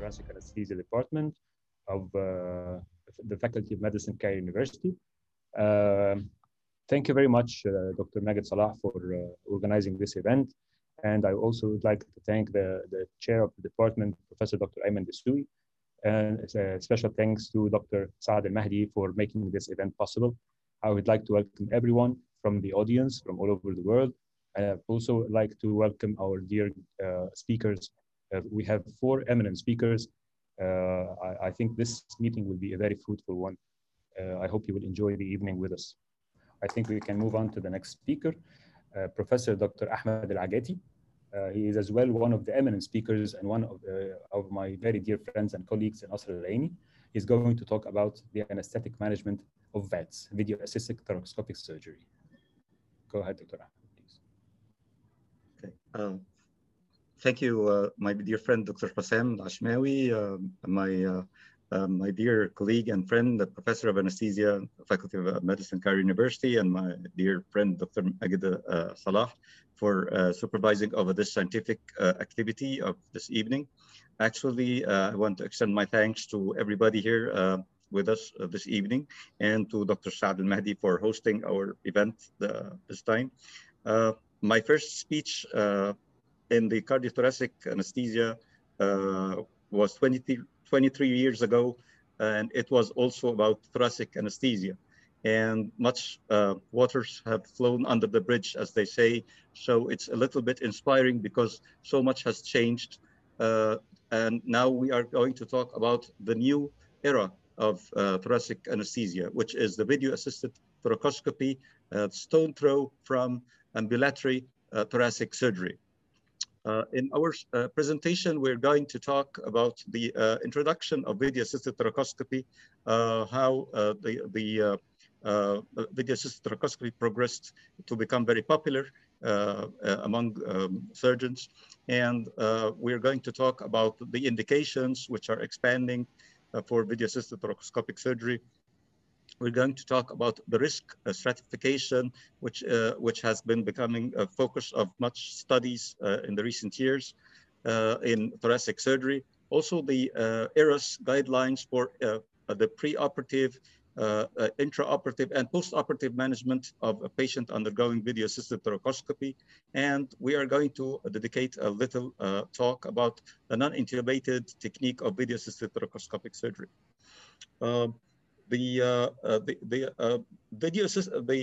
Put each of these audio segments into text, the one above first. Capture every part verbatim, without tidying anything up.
Thoracic Anesthesia Department of uh, the Faculty of Medicine, Cairo University. Uh, thank you very much, uh, Doctor Maged Salah, for uh, organizing this event. And I also would like to thank the, the chair of the department, Professor Doctor Ayman Dessouky. And uh, special thanks to Doctor Saad Al-Mahdi for making this event possible. I would like to welcome everyone from the audience from all over the world. I would also like to welcome our dear uh, speakers. Uh, we have four eminent speakers. Uh, I, I think this meeting will be a very fruitful one. Uh, I hope you will enjoy the evening with us. I think we can move on to the next speaker, uh, Professor Doctor Ahmed El-Agaty. Uh, he is as well one of the eminent speakers and one of, uh, of my very dear friends and colleagues in Nasr Al-Aini. He's going to talk about the anesthetic management of V A Ts, video-assisted thoracoscopic surgery. Go ahead, Doctor Ahmed, please. Okay. Um, thank you, uh, my dear friend, Doctor Hossam Elashmawi, uh, my uh, uh, my dear colleague and friend, the Professor of Anesthesia, Faculty of Medicine, Cairo University, and my dear friend, Doctor Maged uh, Salah, for uh, supervising over this scientific uh, activity of this evening. Actually, uh, I want to extend my thanks to everybody here uh, with us uh, this evening, and to Doctor Saad Al-Mahdi for hosting our event uh, this time. Uh, my first speech uh, in the cardiothoracic anesthesia uh, was twenty-three years ago, and it was also about thoracic anesthesia. And much uh, waters have flown under the bridge, as they say. So it's a little bit inspiring because so much has changed. Uh, and now we are going to talk about the new era of uh, thoracic anesthesia, which is the video-assisted thoracoscopy, uh, stone throw from ambulatory uh, thoracic surgery. Uh, in our uh, presentation, we're going to talk about the uh, introduction of video-assisted thoracoscopy, uh, how uh, the, the uh, uh, video-assisted thoracoscopy progressed to become very popular uh, uh, among um, surgeons. And uh, we're going to talk about the indications which are expanding uh, for video-assisted thoracoscopic surgery. We're going to talk about the risk uh, stratification, which, uh, which has been becoming a focus of much studies uh, in the recent years uh, in thoracic surgery. Also the uh, E R A S guidelines for uh, the pre-operative, uh, uh, intraoperative and post-operative management of a patient undergoing video-assisted thoracoscopy. And we are going to dedicate a little uh, talk about the non-intubated technique of video-assisted thoracoscopic surgery. Uh, The, uh, uh, the, the uh, video system, the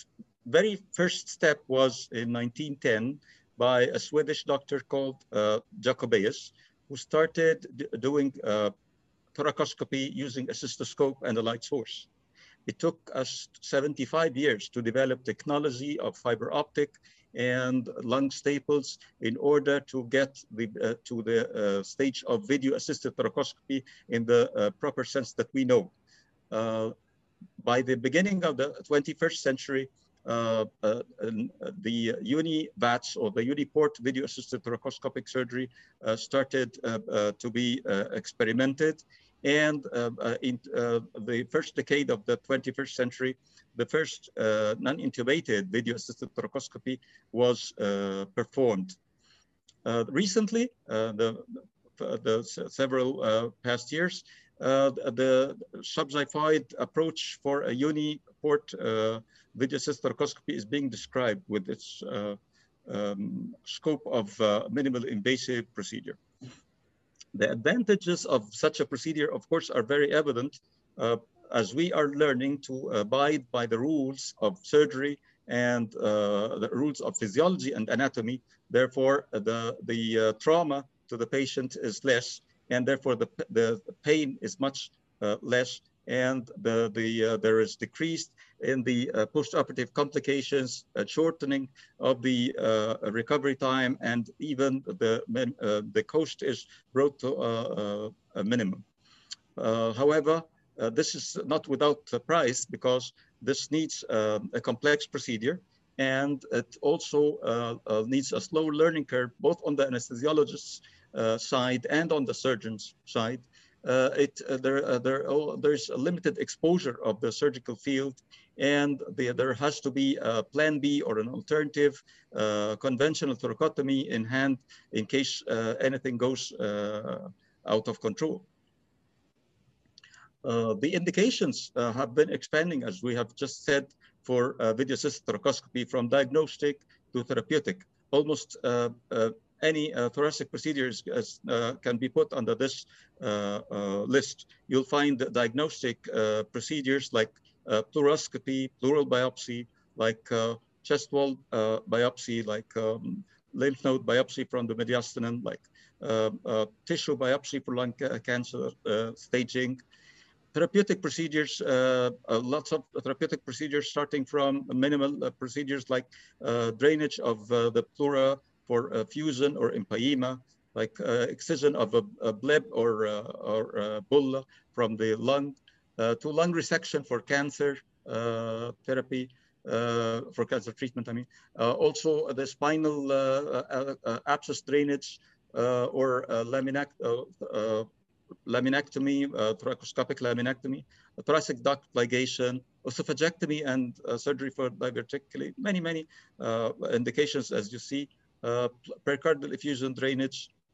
very first step was in nineteen ten by a Swedish doctor called uh, Jacobaeus, who started doing uh, thoracoscopy using a cystoscope and a light source. It took us seventy-five years to develop technology of fiber optic and lung staples in order to get the, uh, to the uh, stage of video-assisted thoracoscopy in the uh, proper sense that we know. Uh, by the beginning of the twenty-first century, uh, uh, the uni-V A Ts or the uniport video-assisted thoracoscopic surgery uh, started uh, uh, to be uh, experimented. And uh, uh, in uh, the first decade of the twenty-first century, the first uh, non-intubated video-assisted thoracoscopy was uh, performed. Uh, recently, uh, the, the several uh, past years, Uh, the subxified approach for a uniport uh, video-assisted thoracoscopy is being described with its uh, um, scope of uh, minimal invasive procedure. The advantages of such a procedure, of course, are very evident uh, as we are learning to abide by the rules of surgery and uh, the rules of physiology and anatomy. Therefore, the, the uh, trauma to the patient is less, and therefore the, the pain is much uh, less, and the, the, uh, there is decreased in the uh, post-operative complications, uh, shortening of the uh, recovery time, and even the, uh, the cost is brought to uh, a minimum. Uh, however, uh, this is not without a price, because this needs uh, a complex procedure, and it also uh, uh, needs a slow learning curve, both on the anesthesiologist's Uh, side and on the surgeon's side. Uh, it, uh, there, uh, there, oh, there's a limited exposure of the surgical field, and the, there has to be a plan B or an alternative uh, conventional thoracotomy in hand in case uh, anything goes uh, out of control. Uh, the indications uh, have been expanding, as we have just said, for uh, video-assisted thoracoscopy from diagnostic to therapeutic. Almost uh, uh, any uh, thoracic procedures uh, can be put under this uh, uh, list. You'll find diagnostic uh, procedures like uh, pleuroscopy, pleural biopsy, like uh, chest wall uh, biopsy, like um, lymph node biopsy from the mediastinum, like uh, uh, tissue biopsy for lung cancer uh, staging. Therapeutic procedures, uh, uh, lots of therapeutic procedures starting from minimal uh, procedures like uh, drainage of uh, the pleura for uh, fusion or empyema, like uh, excision of a, a bleb or, uh, or uh, bulla from the lung, uh, to lung resection for cancer uh, therapy, uh, for cancer treatment, I mean. Uh, also the spinal uh, uh, uh, abscess drainage uh, or uh, laminac uh, uh, laminectomy, uh, thoracoscopic laminectomy, thoracic duct ligation, oesophageectomy, and uh, surgery for diverticular, many, many uh, indications, as you see, uh, pericardial effusion drainage.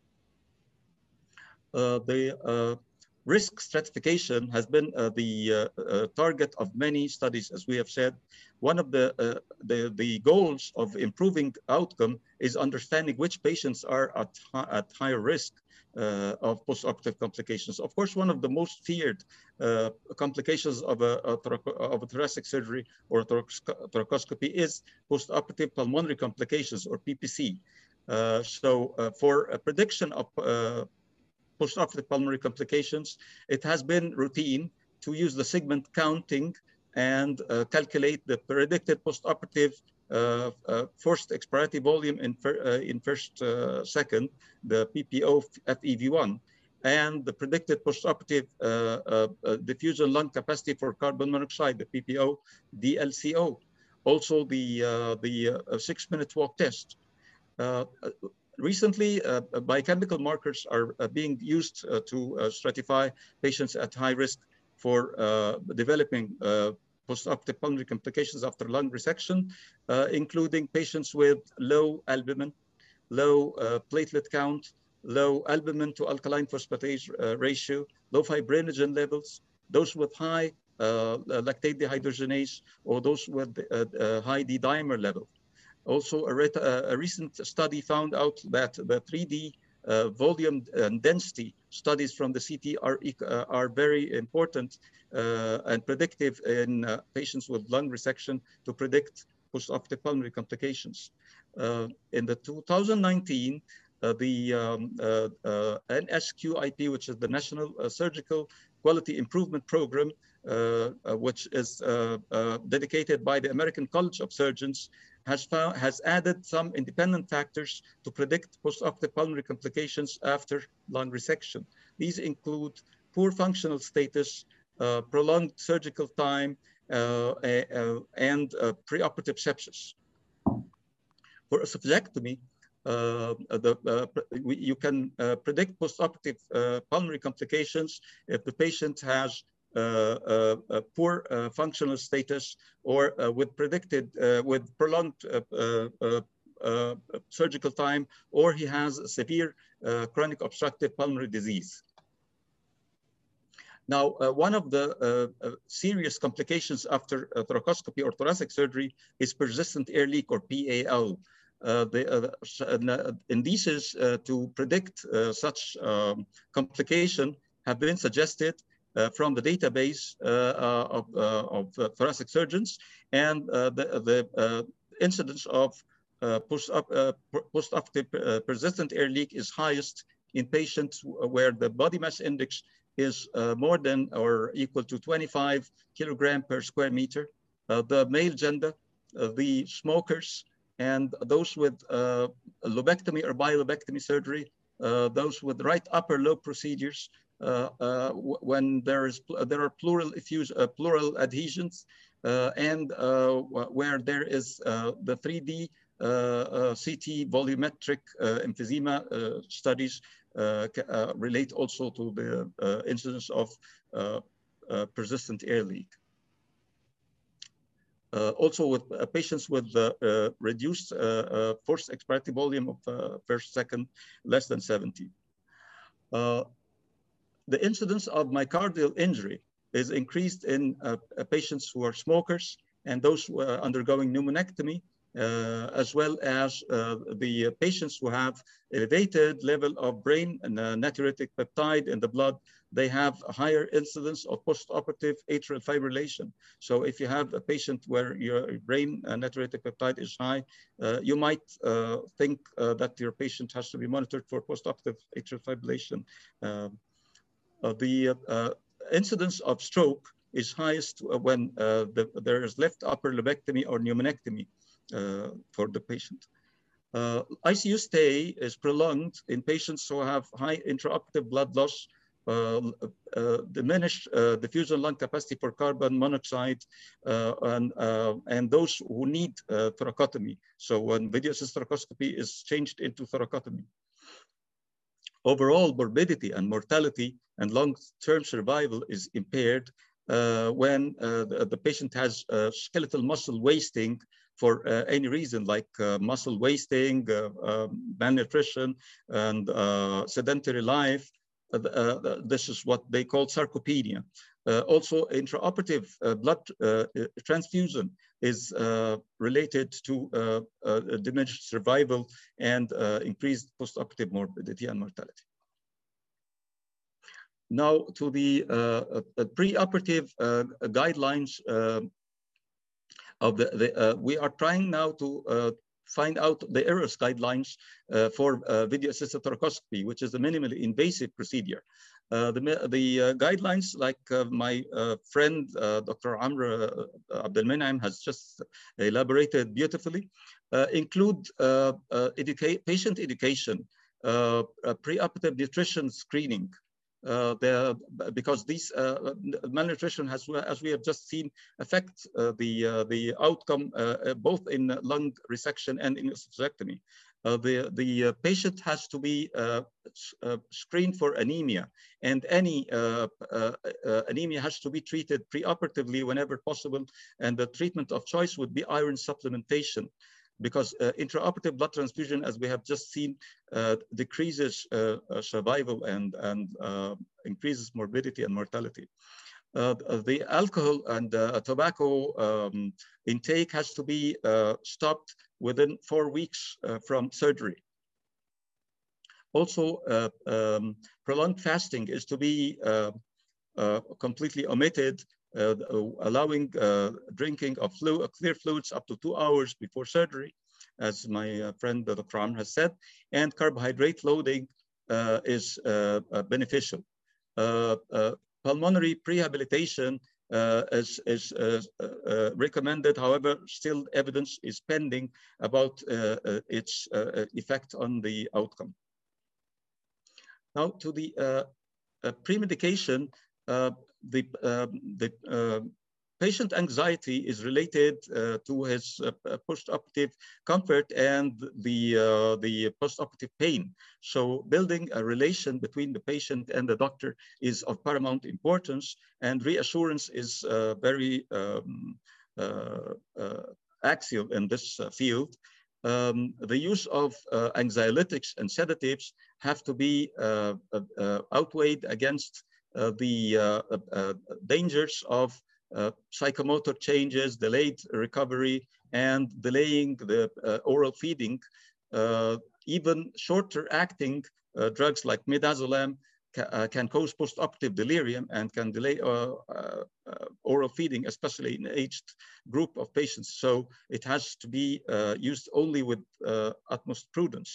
Uh, the uh, risk stratification has been uh, the uh, uh, target of many studies, as we have said. One of the, uh, the, the goals of improving outcome is understanding which patients are at, at higher risk Uh, of postoperative complications. Of course, one of the most feared uh, complications of a, a, of a thoracic surgery or thoracoscopy is postoperative pulmonary complications, or P P C. Uh, so uh, for a prediction of uh, postoperative pulmonary complications, it has been routine to use the segment counting and uh, calculate the predicted postoperative Uh, uh, forced expiratory volume in, fir uh, in first uh, second, the P P O F E V one, and the predicted postoperative uh, uh, uh, diffusion lung capacity for carbon monoxide, the P P O D L C O. Also the, uh, the uh, six-minute walk test. Uh, recently, uh, biochemical markers are uh, being used uh, to uh, stratify patients at high risk for uh, developing uh, postoperative pulmonary complications after lung resection, uh, including patients with low albumin, low uh, platelet count, low albumin to alkaline phosphatase uh, ratio, low fibrinogen levels, those with high uh, lactate dehydrogenase, or those with uh, uh, high D-dimer level. Also, a, a recent study found out that the three D uh, volume and density studies from the C T are, uh, are very important uh, and predictive in uh, patients with lung resection to predict postoperative pulmonary complications. Uh, in the two thousand nineteen, uh, the um, uh, uh, N S Q I P, which is the National uh, Surgical Quality Improvement Program, uh, uh, which is uh, uh, dedicated by the American College of Surgeons, has, found, has added some independent factors to predict postoperative pulmonary complications after lung resection. These include poor functional status, uh, prolonged surgical time, uh, uh, and uh, preoperative sepsis. For oesophageectomy, uh, the, uh, we, you can uh, predict postoperative uh, pulmonary complications if the patient has Uh, uh, poor uh, functional status, or uh, with predicted, uh, with prolonged uh, uh, uh, surgical time, or he has severe uh, chronic obstructive pulmonary disease. Now, uh, one of the uh, uh, serious complications after uh, thoracoscopy or thoracic surgery is persistent air leak, or P A L. Uh, the, uh, indices uh, to predict uh, such um, complication have been suggested Uh, from the database uh, uh, of, uh, of uh, thoracic surgeons, and uh, the, the uh, incidence of uh, post-operative uh, persistent air leak is highest in patients where the body mass index is uh, more than or equal to twenty-five kilogram per square meter, uh, the male gender, uh, the smokers, and those with uh, lobectomy or bilobectomy surgery, uh, those with right upper lobe procedures, Uh, uh, when there is there are pleural effuse, uh, pleural adhesions, uh, and uh, where there is uh, the three D uh, uh, C T volumetric uh, emphysema uh, studies uh, uh, relate also to the uh, incidence of uh, uh, persistent air leak. Uh, also, with uh, patients with uh, uh, reduced uh, uh, forced expiratory volume of uh, first second less than seventy. Uh, the incidence of myocardial injury is increased in uh, patients who are smokers and those who are undergoing pneumonectomy, uh, as well as uh, the patients who have elevated level of brain and uh, natriuretic peptide in the blood. They have a higher incidence of post-operative atrial fibrillation. So if you have a patient where your brain uh, natriuretic peptide is high, uh, you might uh, think uh, that your patient has to be monitored for post-operative atrial fibrillation. Uh, uh, the uh, incidence of stroke is highest when uh, the, there is left upper lobectomy or pneumonectomy uh, for the patient. Uh, I C U stay is prolonged in patients who have high intraoperative blood loss, uh, uh, diminished uh, diffusion lung capacity for carbon monoxide, uh, and, uh, and those who need uh, thoracotomy. So when video assisted thoracoscopy is changed into thoracotomy. Overall morbidity and mortality and long-term survival is impaired uh, when uh, the, the patient has uh, skeletal muscle wasting for uh, any reason, like uh, muscle wasting, uh, uh, malnutrition, and uh, sedentary life. Uh, uh, this is what they call sarcopenia. Uh, also, intraoperative uh, blood uh, transfusion is uh, related to uh, uh, diminished survival and uh, increased postoperative morbidity and mortality. Now to the uh, uh, preoperative uh, guidelines uh, of the, the uh, we are trying now to uh, find out the E R A S guidelines uh, for uh, video assisted thoracoscopy, which is a minimally invasive procedure. Uh, the the uh, guidelines, like uh, my uh, friend uh, Doctor Amr uh, Abdelmenem has just elaborated beautifully, uh, include uh, uh, educa patient education, uh, uh, preoperative nutrition screening. Uh, the, because these uh, malnutrition has, as we have just seen, affect uh, the uh, the outcome uh, both in lung resection and in anaesthesiectomy. Uh, the the uh, patient has to be uh, uh, screened for anemia, and any uh, uh, uh, anemia has to be treated preoperatively whenever possible. And the treatment of choice would be iron supplementation, because uh, intraoperative blood transfusion, as we have just seen, uh, decreases uh, uh, survival and, and uh, increases morbidity and mortality. Uh, the alcohol and uh, tobacco um, intake has to be uh, stopped within four weeks uh, from surgery. Also, uh, um, prolonged fasting is to be uh, uh, completely omitted, Uh, allowing uh, drinking of flu uh, clear fluids up to two hours before surgery, as my uh, friend Doctor Amr has said, and carbohydrate loading uh, is uh, uh, beneficial. Uh, uh, pulmonary prehabilitation uh, is, is uh, uh, recommended. However, still evidence is pending about uh, uh, its uh, effect on the outcome. Now to the uh, uh, pre-medication. Uh, the uh, the uh, patient anxiety is related uh, to his uh, post-operative comfort and the uh, the post-operative pain. So building a relation between the patient and the doctor is of paramount importance, and reassurance is uh, very um, uh, uh, axial in this uh, field. Um, the use of uh, anxiolytics and sedatives have to be uh, uh, outweighed against Uh, the uh, uh, dangers of uh, psychomotor changes, delayed recovery, and delaying the uh, oral feeding. Uh, even shorter acting uh, drugs like midazolam ca uh, can cause post-operative delirium and can delay uh, uh, uh, oral feeding, especially in aged group of patients. So it has to be uh, used only with uh, utmost prudence.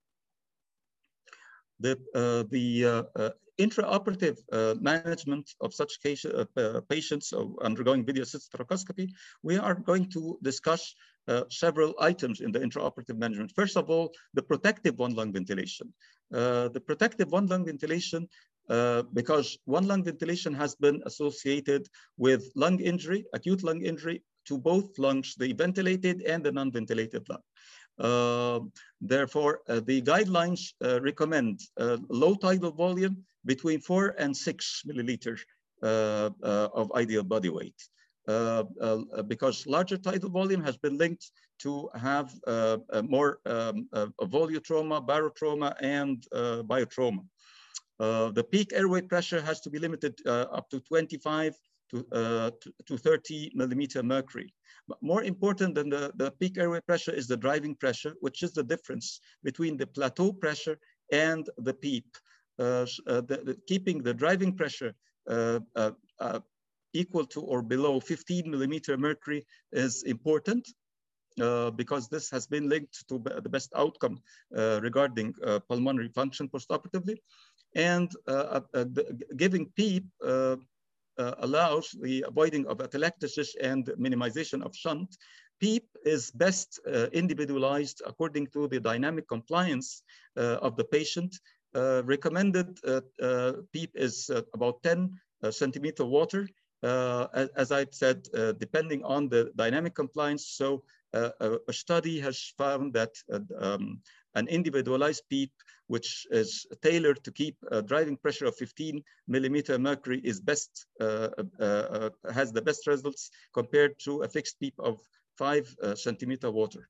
The, uh, the uh, uh, intraoperative uh, management of such case, uh, uh, patients undergoing video assisted thoracoscopy, we are going to discuss uh, several items in the intraoperative management. First of all, the protective one lung ventilation. Uh, the protective one lung ventilation, uh, because one lung ventilation has been associated with lung injury, acute lung injury to both lungs, the ventilated and the non-ventilated lung. Uh, therefore, uh, the guidelines uh, recommend uh, low tidal volume between four and six milliliters uh, uh, of ideal body weight. Uh, uh, because larger tidal volume has been linked to have uh, uh, more um, uh, volutrauma, barotrauma, and uh, biotrauma. Uh, the peak airway pressure has to be limited uh, up to twenty-five to, uh, to, to thirty millimeter mercury. But more important than the, the peak airway pressure is the driving pressure, which is the difference between the plateau pressure and the PEEP. Uh, uh, the, the, keeping the driving pressure uh, uh, uh, equal to or below fifteen millimeter mercury is important. Uh, because this has been linked to the best outcome uh, regarding uh, pulmonary function postoperatively. And uh, uh, giving PEEP uh, uh, allows the avoiding of atelectasis and minimization of shunt. PEEP is best uh, individualized according to the dynamic compliance uh, of the patient. Uh, recommended uh, uh, PEEP is uh, about ten uh, centimeter water. Uh, as, as I said, uh, depending on the dynamic compliance. So uh, a, a study has found that uh, um, an individualized PEEP, which is tailored to keep a driving pressure of fifteen millimeter mercury, is best, uh, uh, uh, has the best results compared to a fixed PEEP of five uh, centimeter water.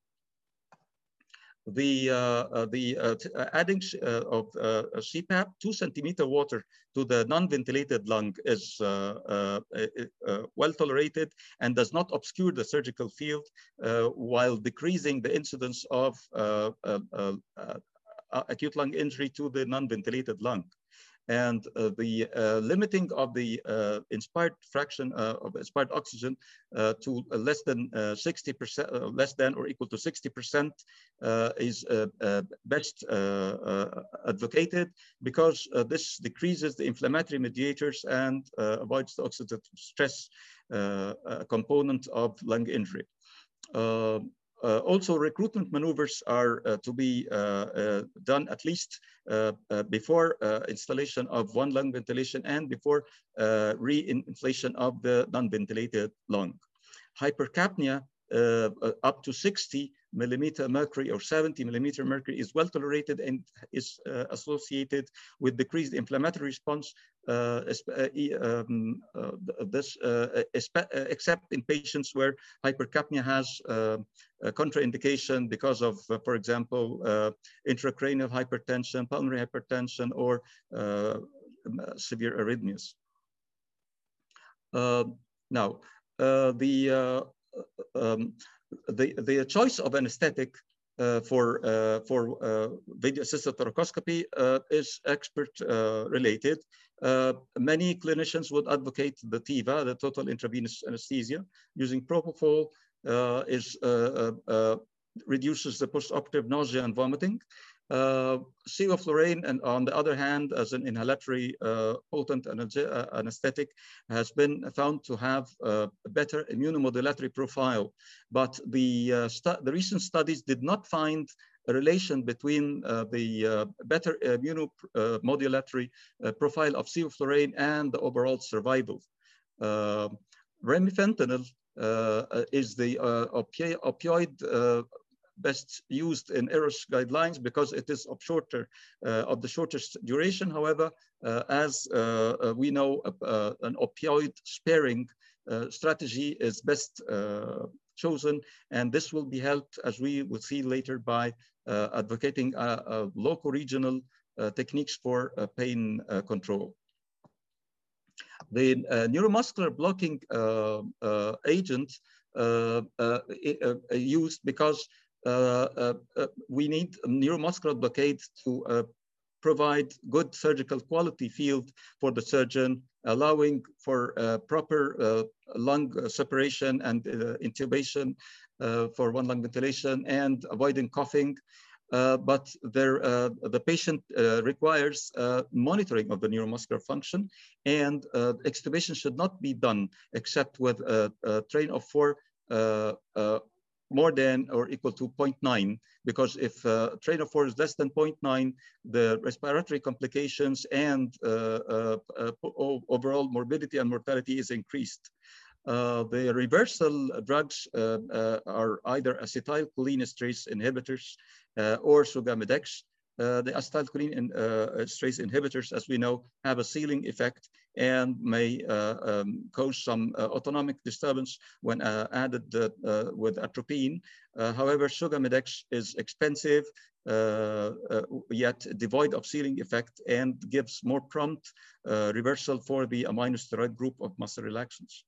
The, uh, uh, the uh, uh, adding uh, of uh, C PAP, two centimeter water to the non-ventilated lung is uh, uh, uh, well tolerated and does not obscure the surgical field uh, while decreasing the incidence of uh, uh, uh, uh, acute lung injury to the non-ventilated lung. And uh, the uh, limiting of the uh, inspired fraction uh, of inspired oxygen uh, to uh, less than uh, sixty percent, uh, less than or equal to sixty percent uh, is uh, uh, best uh, uh, advocated because uh, this decreases the inflammatory mediators and uh, avoids the oxidative stress uh, uh, component of lung injury. Uh, Uh, also, recruitment maneuvers are uh, to be uh, uh, done at least uh, uh, before uh, installation of one lung ventilation and before uh, re-inflation of the non-ventilated lung. Hypercapnia uh, uh, up to sixty millimeter mercury or seventy millimeter mercury is well tolerated and is uh, associated with decreased inflammatory response, uh, um, uh, this, uh, except in patients where hypercapnia has uh, a contraindication because of, uh, for example, uh, intracranial hypertension, pulmonary hypertension, or uh, severe arrhythmias. Uh, now, uh, the uh, um, The, the choice of anesthetic uh, for, uh, for uh, video-assisted thoracoscopy uh, is expert uh, related. Uh, many clinicians would advocate the T I V A, the total intravenous anesthesia, using propofol uh, is, uh, uh, reduces the postoperative nausea and vomiting. Uh, sevoflurane, and on the other hand, as an inhalatory uh, potent anesthetic, has been found to have uh, a better immunomodulatory profile. But the, uh, the recent studies did not find a relation between uh, the uh, better immunomodulatory uh, profile of sevoflurane and the overall survival. Uh, remifentanil uh, is the uh, opi opioid uh, best used in E R O S guidelines because it is of shorter, uh, of the shortest duration. However, uh, as uh, uh, we know, uh, uh, an opioid sparing uh, strategy is best uh, chosen, and this will be helped, as we will see later, by uh, advocating uh, uh, local regional uh, techniques for uh, pain uh, control. The uh, neuromuscular blocking uh, uh, agent uh, uh, uh, used because Uh, uh, uh, we need a neuromuscular blockade to uh, provide good surgical quality field for the surgeon, allowing for uh, proper uh, lung separation and uh, intubation uh, for one lung ventilation and avoiding coughing. Uh, but there, uh, the patient uh, requires uh, monitoring of the neuromuscular function, and uh, extubation should not be done except with a, a train of four uh, uh, more than or equal to zero point nine, because if uh, train of four is less than zero point nine, the respiratory complications and uh, uh, uh, overall morbidity and mortality is increased. Uh, the reversal drugs uh, uh, are either acetylcholinesterase inhibitors uh, or sugammadex. Uh, the acetylcholine in, uh, esterase inhibitors, as we know, have a sealing effect and may uh, um, cause some uh, autonomic disturbance when uh, added uh, uh, with atropine. Uh, however, Sugamidex is expensive, uh, uh, yet devoid of sealing effect, and gives more prompt uh, reversal for the aminosteroid group of muscle relaxants.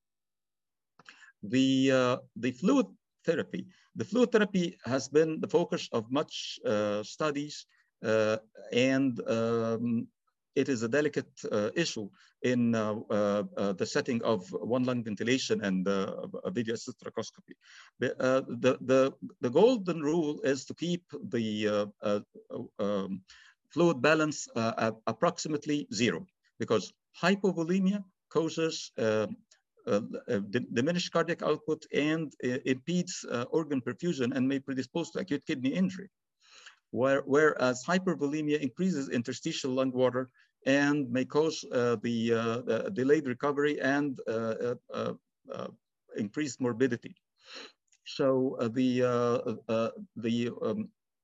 The, uh, the fluid therapy. The fluid therapy has been the focus of much uh, studies, uh, and um, it is a delicate uh, issue in uh, uh, uh, the setting of one lung ventilation and uh, video assisted thoracoscopy. The, uh, the, the, the golden rule is to keep the uh, uh, um, fluid balance uh, at approximately zero, because hypovolemia causes uh, Uh, uh, diminished cardiac output and uh, impedes uh, organ perfusion and may predispose to acute kidney injury. Where, whereas hypervolemia increases interstitial lung water and may cause uh, the, uh, the delayed recovery and uh, uh, uh, increased morbidity. So uh, the, uh, uh, the um,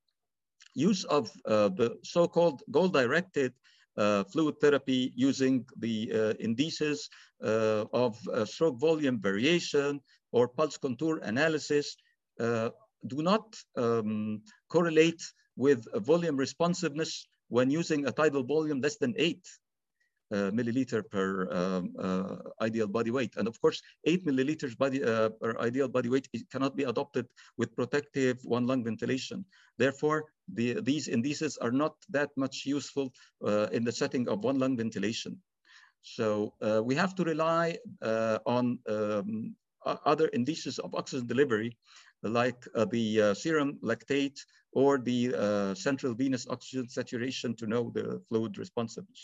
use of uh, the so-called goal-directed Uh, fluid therapy using the uh, indices uh, of uh, stroke volume variation or pulse contour analysis uh, do not um, correlate with volume responsiveness when using a tidal volume less than eight uh, milliliter per um, uh, ideal body weight. And of course, eight milliliters body, uh, per ideal body weight, it cannot be adopted with protective one lung ventilation. Therefore, the, these indices are not that much useful uh, in the setting of one lung ventilation. So uh, we have to rely uh, on um, other indices of oxygen delivery, like uh, the uh, serum lactate or the uh, central venous oxygen saturation to know the fluid responsiveness.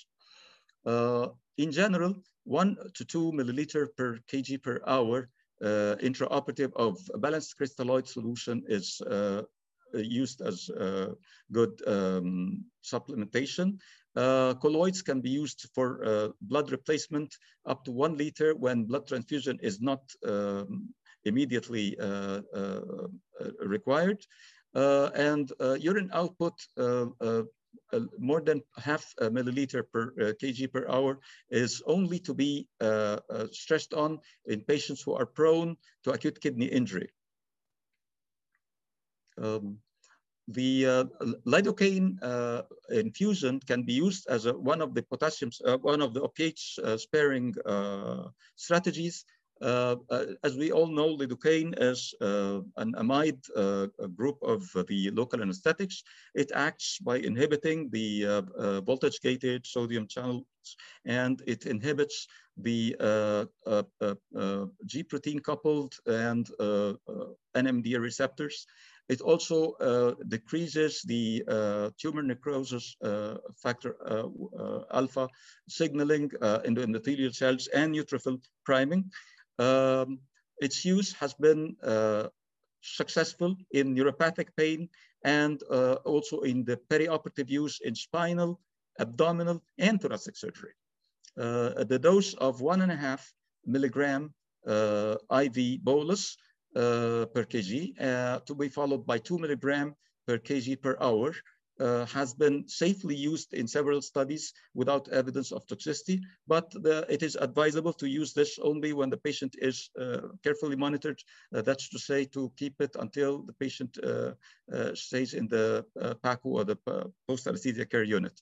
Uh, in general, one to two milliliter per kg per hour uh, intraoperative of balanced crystalloid solution is uh, used as uh, good um, supplementation. Uh, colloids can be used for uh, blood replacement up to one liter when blood transfusion is not um, immediately uh, uh, required. Uh, and uh, urine output uh, uh, Uh, more than half a milliliter per uh, kg per hour is only to be uh, uh, stressed on in patients who are prone to acute kidney injury. Um, the uh, lidocaine uh, infusion can be used as a, one of the potassium, uh, one of the opiate uh, sparing uh, strategies. Uh, uh, as we all know, lidocaine is uh, an amide uh, group of uh, the local anesthetics. It acts by inhibiting the uh, uh, voltage-gated sodium channels, and it inhibits the uh, uh, uh, uh, G-protein coupled and uh, uh, N M D A receptors. It also uh, decreases the uh, tumor necrosis uh, factor uh, uh, alpha signaling uh, in the endothelial cells and neutrophil priming. Um, its use has been uh, successful in neuropathic pain and uh, also in the perioperative use in spinal, abdominal, and thoracic surgery. Uh, the dose of one and a half milligram uh, I V bolus uh, per kg uh, to be followed by two milligram per kg per hour Uh, has been safely used in several studies without evidence of toxicity, but the, it is advisable to use this only when the patient is uh, carefully monitored. Uh, that's to say, to keep it until the patient uh, uh, stays in the uh, P A C U or the uh, post-anesthesia care unit.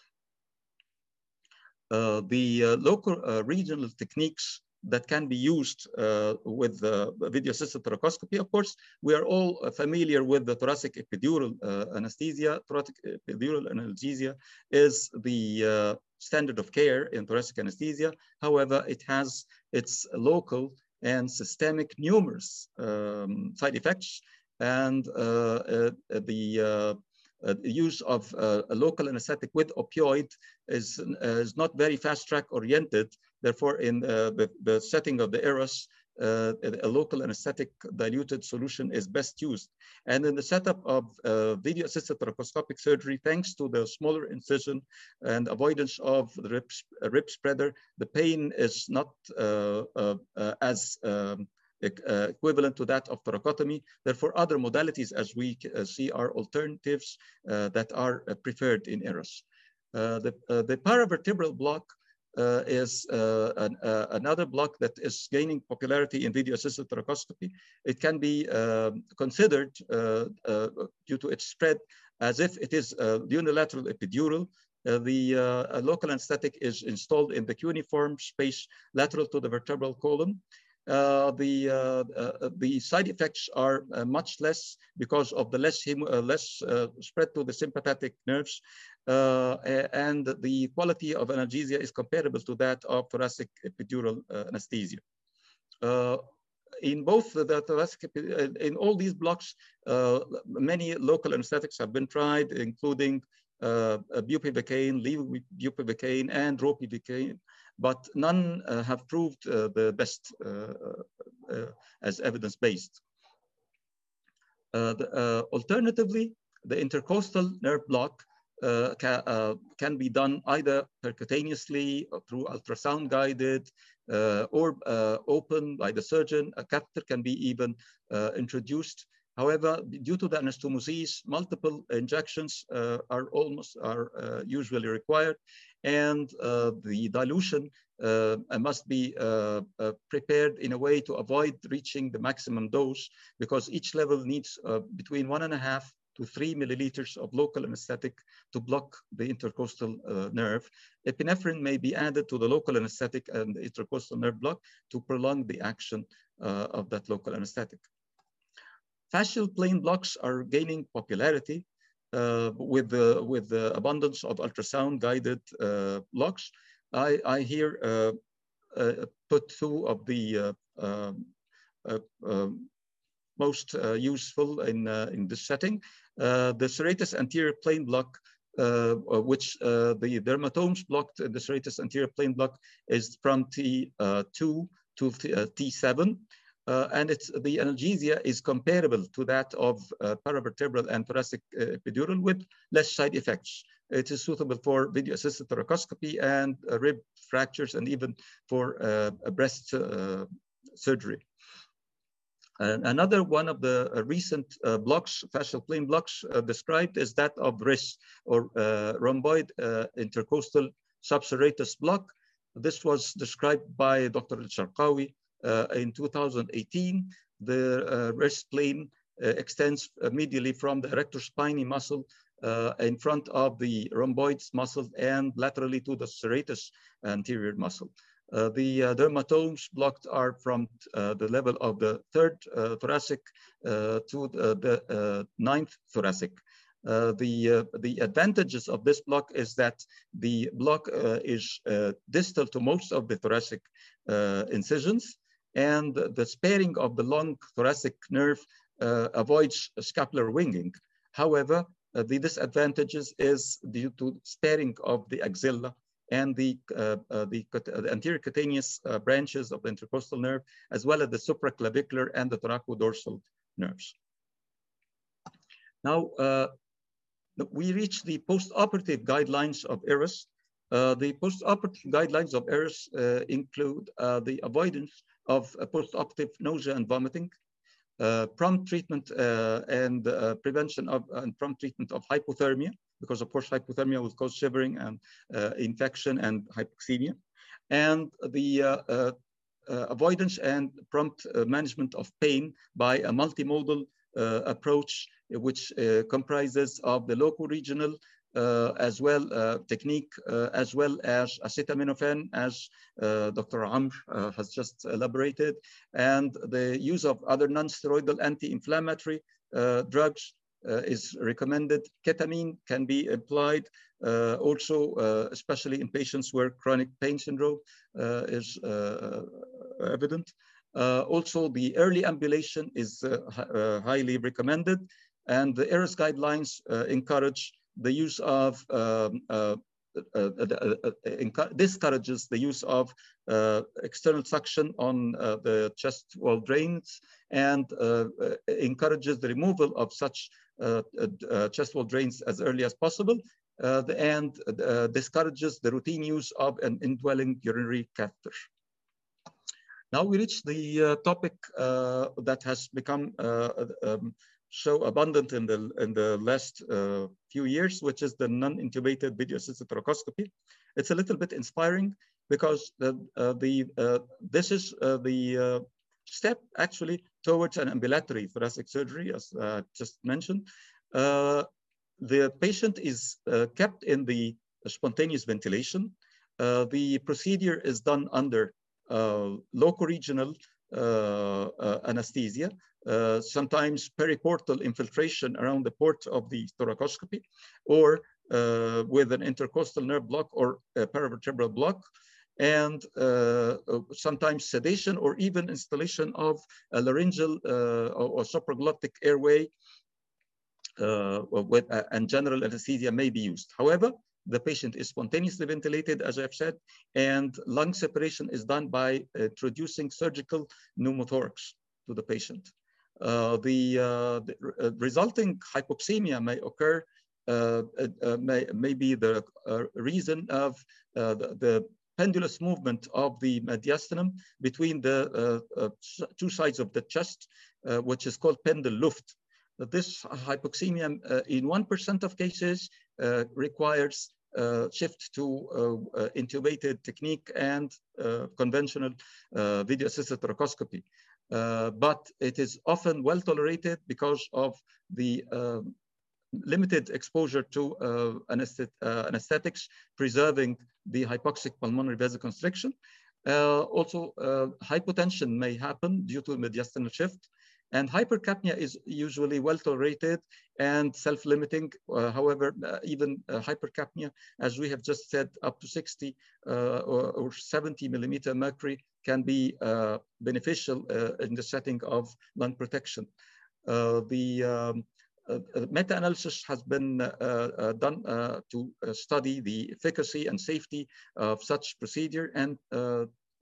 Uh, the uh, local uh, regional techniques that can be used uh, with uh, video assisted thoracoscopy. Of course, we are all familiar with the thoracic epidural uh, anesthesia. Thoracic epidural analgesia is the uh, standard of care in thoracic anesthesia. However, it has its local and systemic numerous um, side effects, and uh, uh, the uh, Uh, the use of uh, a local anesthetic with opioid is, uh, is not very fast track oriented. Therefore, in uh, the, the setting of the E R A S, uh, a local anesthetic diluted solution is best used. And in the setup of uh, video assisted thoracoscopic surgery, thanks to the smaller incision and avoidance of the rib, uh, rib spreader, the pain is not uh, uh, uh, as um, uh, equivalent to that of thoracotomy. Therefore, other modalities, as we uh, see, are alternatives uh, that are uh, preferred in E R A S. Uh, the, uh, the paravertebral block uh, is uh, an, uh, another block that is gaining popularity in video-assisted thoracoscopy. It can be uh, considered uh, uh, due to its spread as if it is uh, unilateral epidural. Uh, the uh, local anesthetic is installed in the cuneiform space lateral to the vertebral column. Uh, the, uh, uh, the side effects are uh, much less because of the less, uh, less uh, spread to the sympathetic nerves, uh, and the quality of analgesia is comparable to that of thoracic epidural uh, anesthesia. Uh, in both the thoracic, in all these blocks, uh, many local anesthetics have been tried, including uh, bupivacaine, levobupivacaine, and ropivacaine, but none uh, have proved uh, the best uh, uh, as evidence-based. Uh, uh, alternatively, the intercostal nerve block uh, ca uh, can be done either percutaneously or through ultrasound-guided uh, or uh, open by the surgeon. A catheter can be even uh, introduced. However, due to the anastomosis, multiple injections uh, are almost are uh, usually required, and uh, the dilution uh, must be uh, uh, prepared in a way to avoid reaching the maximum dose, because each level needs uh, between one and a half to three milliliters of local anesthetic to block the intercostal uh, nerve. Epinephrine may be added to the local anesthetic and the intercostal nerve block to prolong the action uh, of that local anesthetic. Fascial plane blocks are gaining popularity uh, with, the, with the abundance of ultrasound-guided uh, blocks. I, I here uh, uh, put two of the uh, um, uh, uh, most uh, useful in, uh, in this setting. Uh, the serratus anterior plane block, uh, which uh, the dermatomes blocked in the serratus anterior plane block is from T two to T seven. Uh, and it's, the analgesia is comparable to that of uh, paravertebral and thoracic uh, epidural with less side effects. It is suitable for video-assisted thoracoscopy and uh, rib fractures, and even for uh, a breast uh, surgery. And another one of the uh, recent uh, blocks, fascial plane blocks uh, described, is that of R I S, or uh, rhomboid uh, intercostal subserratus block. This was described by Doctor Al-Sharqawi Uh, in two thousand eighteen. The uh, wrist plane uh, extends uh, medially from the erector spinae muscle uh, in front of the rhomboids muscle and laterally to the serratus anterior muscle. Uh, the uh, dermatomes blocked are from uh, the level of the third uh, thoracic uh, to the, the uh, ninth thoracic. Uh, the, uh, the advantages of this block is that the block uh, is uh, distal to most of the thoracic uh, incisions, and the sparing of the long thoracic nerve uh, avoids scapular winging. However, uh, the disadvantages is due to sparing of the axilla and the, uh, uh, the, uh, the anterior cutaneous uh, branches of the intercostal nerve, as well as the supraclavicular and the thoracodorsal nerves. Now, uh, we reach the post-operative guidelines of E R A S. Uh, the post-operative guidelines of E R A S uh, include uh, the avoidance of uh, post-operative nausea and vomiting, uh, prompt treatment uh, and uh, prevention of and prompt treatment of hypothermia, because of course hypothermia will cause shivering and uh, infection and hypoxemia, and the uh, uh, uh, avoidance and prompt uh, management of pain by a multimodal uh, approach, which uh, comprises of the loco-regional Uh, as well uh, technique, uh, as well as acetaminophen, as uh, Doctor Amr uh, has just elaborated, and the use of other non-steroidal anti-inflammatory uh, drugs uh, is recommended. Ketamine can be applied uh, also, uh, especially in patients where chronic pain syndrome uh, is uh, evident. Uh, also, the early ambulation is uh, uh, highly recommended, and the E R A S guidelines uh, encourage the use of, um, uh, uh, uh, uh, discourages the use of uh, external suction on uh, the chest wall drains, and uh, encourages the removal of such uh, uh, chest wall drains as early as possible, uh, and uh, discourages the routine use of an indwelling urinary catheter. Now we reach the uh, topic uh, that has become uh, um, so abundant in the in the last uh, few years, which is the non-intubated video-assisted thoracoscopy. It's a little bit inspiring because the uh, the uh, this is uh, the uh, step actually towards an ambulatory thoracic surgery, as uh, just mentioned. Uh, the patient is uh, kept in the spontaneous ventilation. Uh, the procedure is done under uh, local regional uh, uh, anesthesia, uh, sometimes periportal infiltration around the port of the thoracoscopy, or uh, with an intercostal nerve block or a paravertebral block, and uh, sometimes sedation or even installation of a laryngeal uh, or, or supraglottic airway uh, with, uh, and general anesthesia may be used. However, the patient is spontaneously ventilated, as I've said, and lung separation is done by introducing surgical pneumothorax to the patient. Uh, the, uh, the uh, resulting hypoxemia may occur, uh, uh, may, may be the uh, reason of uh, the, the pendulous movement of the mediastinum between the uh, uh, two sides of the chest, uh, which is called pendule luft. This hypoxemia, uh, in one percent of cases, uh, requires uh, shift to uh, uh, intubated technique and uh, conventional uh, video-assisted thoracoscopy. Uh, but it is often well tolerated because of the uh, limited exposure to uh, anesthet uh, anesthetics, preserving the hypoxic pulmonary vasoconstriction. Uh, also, uh, hypotension may happen due to mediastinal shift. And hypercapnia is usually well tolerated and self-limiting. Uh, however, uh, even uh, hypercapnia, as we have just said, up to sixty uh, or, or seventy millimeter mercury can be uh, beneficial uh, in the setting of lung protection. Uh, the um, uh, meta-analysis has been uh, uh, done uh, to uh, study the efficacy and safety of such procedure, and uh,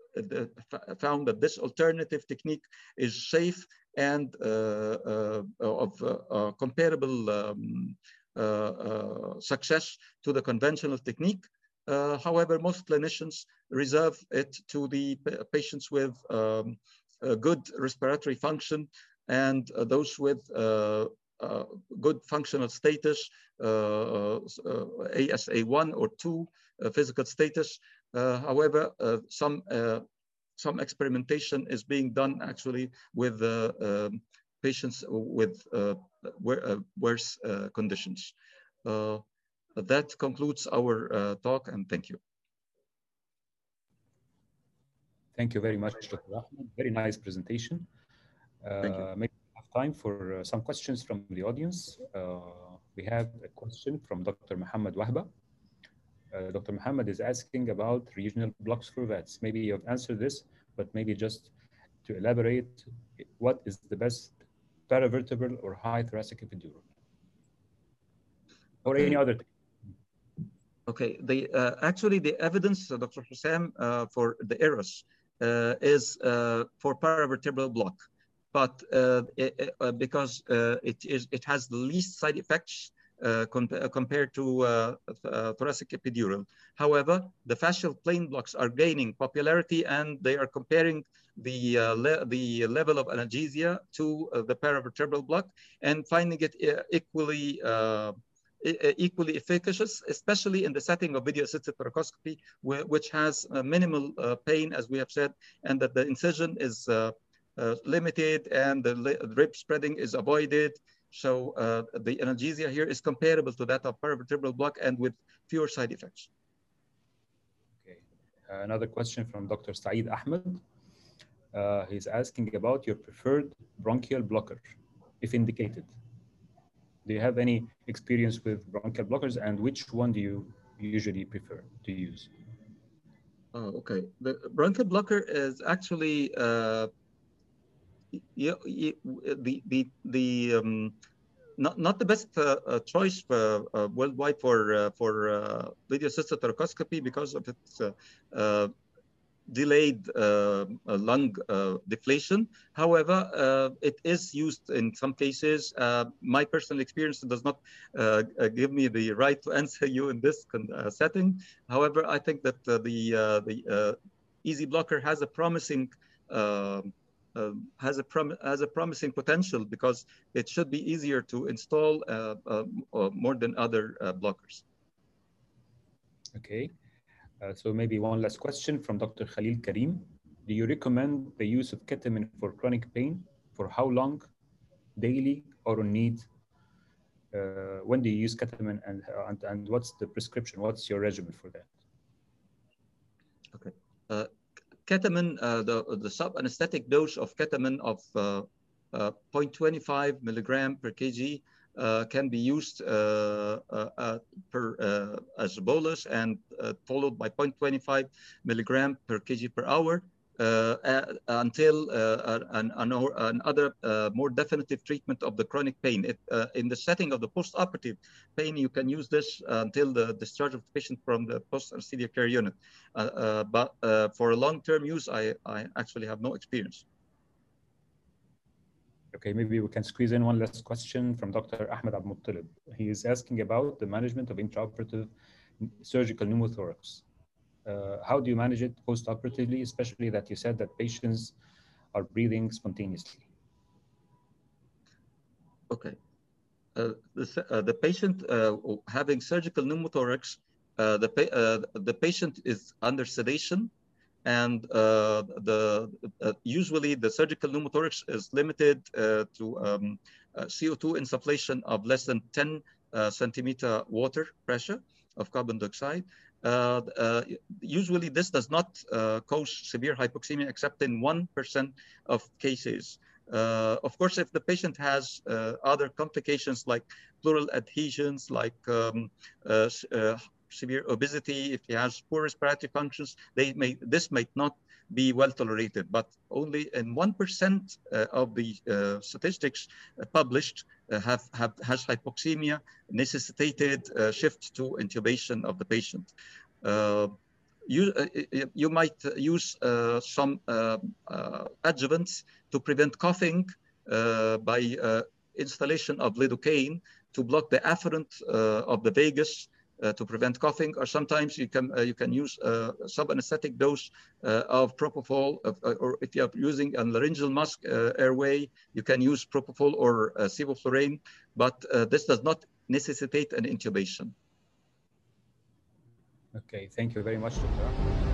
found that this alternative technique is safe and uh, uh, of uh, uh, comparable um, uh, uh, success to the conventional technique. Uh, however, most clinicians reserve it to the patients with um, a good respiratory function and uh, those with uh, uh, good functional status, uh, uh, A S A one or two uh, physical status. Uh, however, uh, some uh, some experimentation is being done actually with uh, um, patients with uh, worse uh, conditions. Uh, that concludes our uh, talk, and thank you. Thank you very much, Doctor Ahmed. Very nice presentation. Uh, thank you. Maybe we have time for uh, some questions from the audience. Uh, we have a question from Doctor Mohammed Wahba. Uh, Doctor Mohammed is asking about regional blocks for vats. Maybe you have answered this, but maybe just to elaborate, what is the best paravertebral or high thoracic epidural? Or Okay. any other thing. Okay, the, uh, actually the evidence, uh, Doctor Hossam, uh, for the E R A S uh, is uh, for paravertebral block, but uh, it, uh, because uh, it, is, it has the least side effects Uh, comp compared to uh, uh, thoracic epidural. However, the fascial plane blocks are gaining popularity, and they are comparing the uh, le the level of analgesia to uh, the paravertebral block and finding it uh, equally uh, equally efficacious, especially in the setting of video-assisted thoracoscopy, which has uh, minimal uh, pain, as we have said, and that the incision is uh, uh, limited and the rib spreading is avoided. So uh, the analgesia here is comparable to that of paravertebral block and with fewer side effects. Okay. Uh, another question from Doctor Saeed Ahmed. Uh, he's asking about your preferred bronchial blocker, if indicated. Do you have any experience with bronchial blockers, and which one do you usually prefer to use? Oh, okay. The bronchial blocker is actually uh, the the the um, Not, not the best uh, uh, choice uh, uh, worldwide for uh, for uh, video-assisted thoracoscopy because of its uh, uh, delayed uh, lung uh, deflation. However, uh, it is used in some cases. Uh, my personal experience does not uh, give me the right to answer you in this uh, setting. However, I think that uh, the uh, the uh, Easy Blocker has a promising uh, uh, has a prom has a promising potential because it should be easier to install uh, uh, more than other uh, blockers. Okay, uh, so maybe one last question from Doctor Khalil Karim. Do you recommend the use of ketamine for chronic pain? For how long? Daily or on need? Uh, when do you use ketamine, and, and and what's the prescription? What's your regimen for that? Okay. Uh, ketamine, uh, the, the sub-anesthetic dose of ketamine of uh, uh, zero point two five milligram per kg uh, can be used uh, uh, uh, per, uh, as a bolus and uh, followed by zero point two five milligram per kg per hour uh, uh, until uh, an, an, another uh, more definitive treatment of the chronic pain. It, uh, in the setting of the post-operative pain, you can use this until the discharge of the patient from the post-anesthesia care unit. Uh, uh, but uh, for a long-term use, I, I actually have no experience. Okay, maybe we can squeeze in one last question from Doctor Ahmed Al-Muttalib. He is asking about the management of intraoperative surgical pneumothorax. Uh, how do you manage it post-operatively, especially that you said that patients are breathing spontaneously? Okay. Uh, the, uh, the patient uh, having surgical pneumothorax, uh, the, pa uh, the patient is under sedation, and uh, the uh, usually the surgical pneumothorax is limited uh, to um, uh, C O two insufflation of less than ten uh, centimeter water pressure of carbon dioxide. Uh, uh, usually this does not uh, cause severe hypoxemia except in one percent of cases. Uh, of course, if the patient has uh, other complications like pleural adhesions, like um, uh, uh, severe obesity, if he has poor respiratory functions, they may this might not be well tolerated. But only in one percent uh, of the uh, statistics uh, published uh, have, have has hypoxemia necessitated uh, shift to intubation of the patient. Uh, You, uh, you might use uh, some uh, uh, adjuvants to prevent coughing uh, by uh, installation of lidocaine to block the afferent uh, of the vagus uh, to prevent coughing, or sometimes you can uh, you can use a sub-anesthetic dose uh, of propofol, of, uh, or if you are using a laryngeal mask uh, airway, you can use propofol or uh, sevoflurane, but uh, this does not necessitate an intubation. Okay, thank you very much, Doctor